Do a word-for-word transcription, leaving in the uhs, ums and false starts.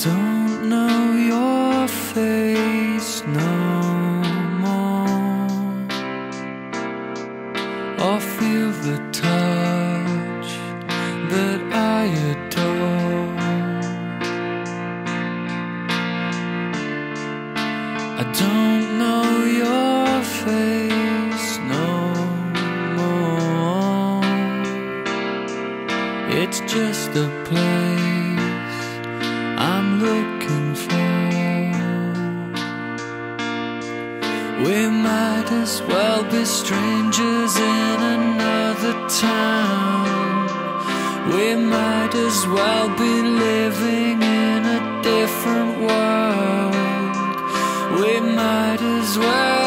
don't know your face no more, or feel the touch that I adore. I don't know your face no more. It's just a place I'm looking for. We might as well be strangers in another town. We might as well be living in a different world. We might as well